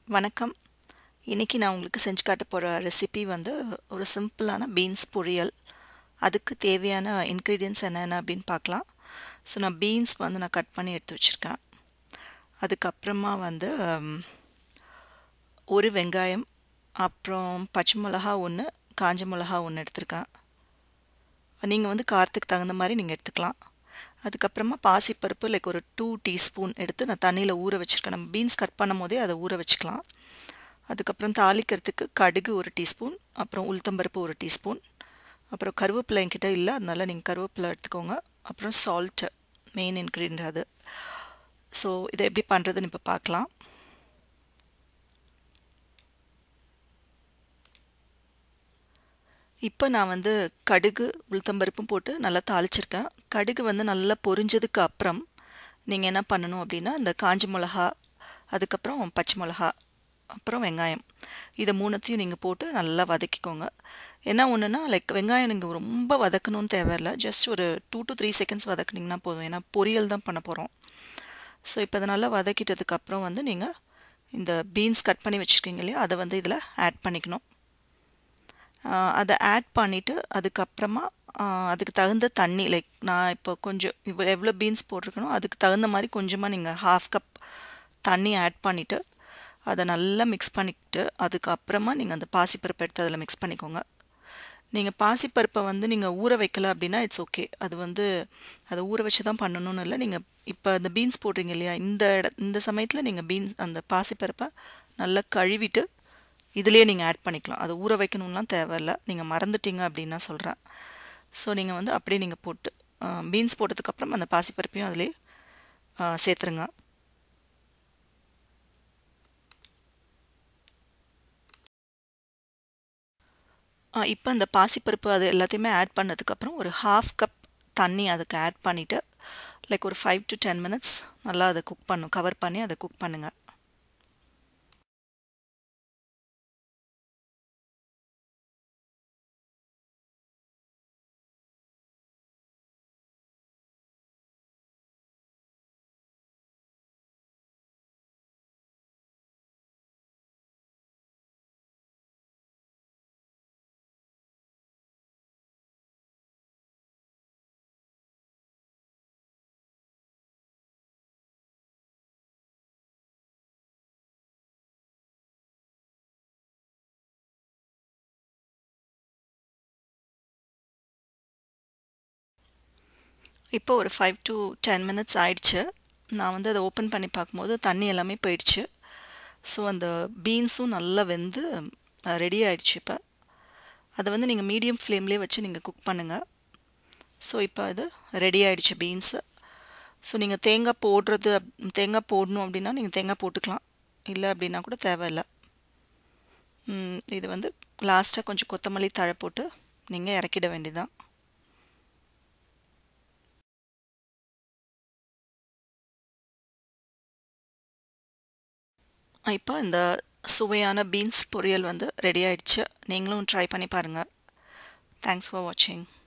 வணக்கம். இன்னைக்கு நான் உங்களுக்கு செஞ்சு காட்ட போற ரெசிபி வந்து ஒரு சிம்பிளான பீன்ஸ் பொரியல். அதுக்கு தேவையான இன்கிரீடியன்ட்ஸ் என்னென்ன அப்படின்னு பார்க்கலாம். ஸோ நான் பீன்ஸ் வந்து நான் கட் பண்ணி எடுத்து வச்சுருக்கேன். அதுக்கப்புறமா வந்து ஒரு வெங்காயம், அப்புறம் பச்சை மிளகா ஒன்று, காஞ்ச மிளகா ஒன்று எடுத்திருக்கேன். நீங்கள் வந்து காரத்துக்கு தகுந்த மாதிரி நீங்கள் எடுத்துக்கலாம். அதுக்கப்புறமா பாசிப்பருப்பு லைக் ஒரு 2 டீஸ்பூன் எடுத்து நான் தண்ணியில் ஊற வச்சுருக்கேன். நம்ம பீன்ஸ் கட் பண்ணும் போதே அதை ஊற வச்சுக்கலாம். அதுக்கப்புறம் தாளிக்கிறதுக்கு கடுகு ஒரு டீஸ்பூன், அப்புறம் உளுத்தம்பருப்பு ஒரு டீஸ்பூன், அப்புறம் கருவேப்பிலை என்கிட்ட இல்லை, அதனால நீங்கள் கருவேப்பிலை எடுத்துக்கோங்க. அப்புறம் சால்ட்டு மெயின் இன்க்ரீடியன்ட் அது. ஸோ இதை எப்படி பண்ணுறதுன்னு இப்போ பார்க்கலாம். இப்போ நான் வந்து கடுகு உளுத்தம்பருப்பும் போட்டு நல்லா தாளிச்சிருக்கேன். கடுகு வந்து நல்லா பொரிஞ்சதுக்கு அப்புறம் நீங்கள் என்ன பண்ணணும் அப்படின்னா, இந்த காஞ்ச மிளகா, அதுக்கப்புறம் பச்சை மிளகா, அப்புறம் வெங்காயம், இதை மூணுத்தையும் நீங்கள் போட்டு நல்லா வதக்கிக்கோங்க. என்ன ஒன்றுனா லைக் வெங்காயம் நீங்கள் ரொம்ப வதக்கணும்னு தேவையில்லை, ஜஸ்ட் ஒரு 2 to 3 செகண்ட்ஸ் வதக்குனிங்கன்னா போதும். ஏன்னா பொரியல் தான் பண்ண போகிறோம். ஸோ இப்போ அதை நல்லா வதக்கிட்டதுக்கப்புறம் வந்து நீங்கள் இந்த பீன்ஸ் கட் பண்ணி வச்சுருக்கீங்க இல்லையா, அதை வந்து இதில் ஆட் பண்ணிக்கணும். அதை ஆட் பண்ணிவிட்டு அதுக்கப்புறமா அதுக்கு தகுந்த தண்ணி, லைக் நான் இப்போ கொஞ்சம் எவ்வளோ பீன்ஸ் போட்டிருக்கணும் அதுக்கு தகுந்த மாதிரி கொஞ்சமாக நீங்கள் 1/2 கப் தண்ணி ஆட் பண்ணிவிட்டு அதை நல்லா மிக்ஸ் பண்ணிக்கிட்டு அதுக்கப்புறமா நீங்கள் அந்த பாசிப்பருப்பை எடுத்து அதில் மிக்ஸ் பண்ணிக்கோங்க. நீங்கள் பாசிப்பருப்பை வந்து நீங்கள் ஊற வைக்கல அப்படின்னா இட்ஸ் ஓகே. அது வந்து அதை ஊற வச்சு தான் பண்ணணும்னு இல்லை. நீங்கள் இப்போ அந்த பீன்ஸ் போடுறீங்க இல்லையா, இந்த சமயத்தில் நீங்கள் பீன்ஸ் அந்த பாசிப்பருப்பை நல்லா கழுவிட்டு இதுலேயே நீங்கள் ஆட் பண்ணிக்கலாம். அதை ஊற வைக்கணும்லாம் தேவையில்லை, நீங்கள் மறந்துட்டீங்க அப்படின்னா சொல்கிறேன். ஸோ நீங்கள் வந்து அப்படியே நீங்கள் போட்டு பீன்ஸ் போட்டதுக்கப்புறம் அந்த பாசிப்பருப்பையும் அதிலே சேர்த்துருங்க. இப்போ அந்த பாசிப்பருப்பு அது எல்லாத்தையுமே ஆட் பண்ணதுக்கப்புறம் ஒரு 1/2 கப் தண்ணி அதுக்கு ஆட் பண்ணிவிட்டு லைக் ஒரு 5 to 10 மினிட்ஸ் நல்லா அதை குக் பண்ணும், கவர் பண்ணி அதை குக் பண்ணுங்கள். இப்போ ஒரு 5 to 10 மினிட்ஸ் ஆயிடுச்சு. நான் வந்து அதை ஓப்பன் பண்ணி பார்க்கும்போது தண்ணி எல்லாமே போயிடுச்சு. ஸோ அந்த பீன்ஸும் நல்லா வெந்து ரெடி ஆயிடுச்சு. இப்போ அதை வந்து நீங்கள் மீடியம் ஃப்ளேம்லேயே வச்சு நீங்கள் குக் பண்ணுங்கள். ஸோ இப்போ அது ரெடி ஆயிடுச்சு பீன்ஸு. ஸோ நீங்கள் தேங்காய் போடணும் அப்படின்னா நீங்கள் தேங்காய் போட்டுக்கலாம், இல்லை அப்படின்னா கூட தேவையில்லை. இது வந்து லாஸ்ட்டாக கொஞ்சம் கொத்தமல்லி தழை போட்டு நீங்கள் இறக்கிட வேண்டியதான். இப்போ இந்த சுவையான பீன்ஸ் பொரியல் வந்து ரெடி ஆயிடுச்சு. நீங்களும் ட்ரை பண்ணி பாருங்கள். தேங்க்ஸ் ஃபார் வாட்சிங்.